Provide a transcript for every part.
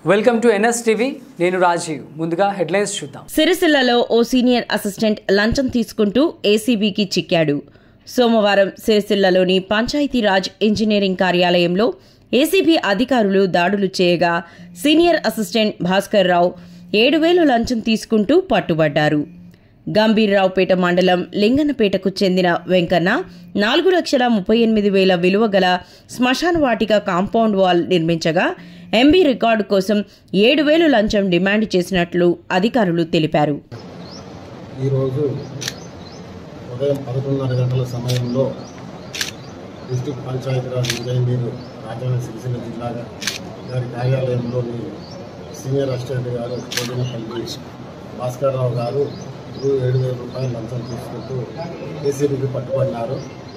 Welcome to NS TV. నేను రాజీవ్. ముందుగా headlines చూద్దాం. సిరిసిల్లలో ఓ సీనియర్ అసిస్టెంట్ లంచం తీసుకుంటూ ఏసీబీకి చిక్కాడు. సోమవారం సిరిసిల్లలోని పంచాయతీరాజ్ ఇంజనీరింగ్ కార్యాలయంలో ఏసీబీ అధికారులు దాడులు చేయగా సీనియర్ అసిస్టెంట్ భాస్కర్ రావు 7,000 లంచం తీసుకుంటూ పట్టుబడ్డారు. గంభీర్రావుపేట మండలం లింగన్నపేటకు చెందిన వెంకన్న 4,38,000 విలువ గల శ్మశాన వాటిక కాంపౌండ్ వాల్ నిర్మించగా ఎంబీ రికార్డు కోసం 7,000 లంచం డిమాండ్ చేసినట్లు అధికారులు తెలిపారు. ఈరోజు ఉదయం 11:30 గంటల సమయంలో డిస్ట్రిక్ట్ పంచాయతీరాజ్ ఇంజనీర్ రాజన్న సిరిసిల్ల జిల్లా గారి కార్యాలయంలోని సీనియర్ అసిస్టెంట్ గారు కోడినపల్లి భాస్కర్ రావు గారు 7,000 రూపాయలు లంచం తీసుకుంటూ ఏసీబీకి పట్టుబడినారు.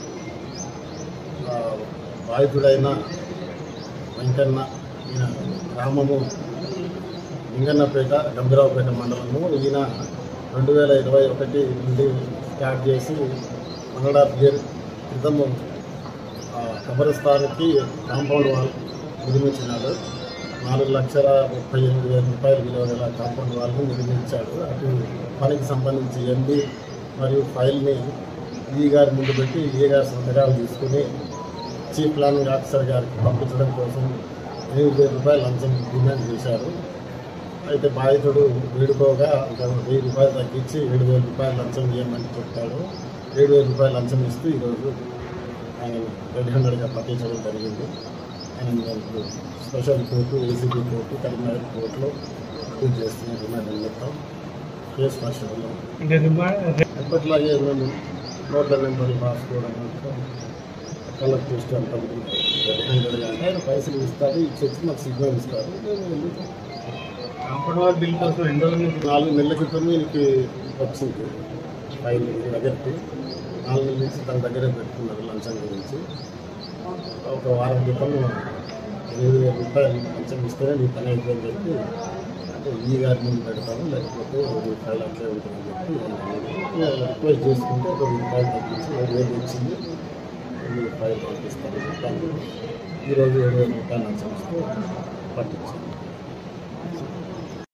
బాధితుడైన వెంకన్న ఈయన గ్రామము లింగన్నపేట గంభీరావుపేట మండలము. ఈయన 2021 నుండి స్టార్ట్ చేసి 1.5 year క్రితము కబరస్థానికి కాంపౌండ్ వాల్ నిర్మించినాడు. 4,38,000 రూపాయలు విలువ గల కాంపౌండ్ వాల్ని నిర్మించాడు. అటు పనికి సంబంధించి ఎంబీ మరియు ఫైల్ని ఈ గారి ముందు పెట్టి ఈ గారి సంతకాలు తీసుకుని చీఫ్ ప్లానింగ్ ఆఫీసర్ గారికి పంపించడం కోసం 8,000 రూపాయలు లంచం డిమాండ్ చేశారు. అయితే బాధితుడు వేడుకోగా 1,000 రూపాయలు తగ్గించి 7,000 రూపాయలు లంచం ఇవ్వమని చెప్తాడు. 7,000 రూపాయలు లంచం ఇస్తూ ఈరోజు ఆయన రెడ్ హ్యాండెడ్గా పట్టించడం జరిగింది. ఆయన special court, ACB court, Karimnagar కోర్టులో పూజ చేస్తున్న రిమాండ్ నిమిత్తం కేసు పరిశీలనలో ఎప్పట్లాగే మేము నోట్ల నెంబర్లు రాసుకోవడం కలెక్ట్ చేస్తే అంత రెడ్ హ్యాండెడ్గా అంటే ఆయన పైసలు ఇస్తారు, ఇచ్చి మాకు సిగ్నల్ ఇస్తారు. కాంపౌండ్ వాల్ బిల్ కోసం 4 నెలల క్రితం ఈయనకి వచ్చింది ఫైల్ దగ్గరికి. 4 నెలల నుంచి తన దగ్గరే పెట్టుకున్నారు లంచం గురించి. ఒక వారం క్రితం 7,000 రూపాయలు లంచం ఇస్తేనే నీ పని అయిపోయింది చెప్పి, అంటే ఈ గారి ముందు పెడతాను లేకపోతే 1,000 రూపాయలు అట్లే ఉంటుందని చెప్పి రిక్వెస్ట్ చేసుకుంటే 1,000 రూపాయలు తగ్గించి 7,000 ఇచ్చింది. 7,000 రూపాయలు పంపిస్తాను. ఈరోజు 7,000 రూపాయలు లంచం ఇస్తే పట్టించాను.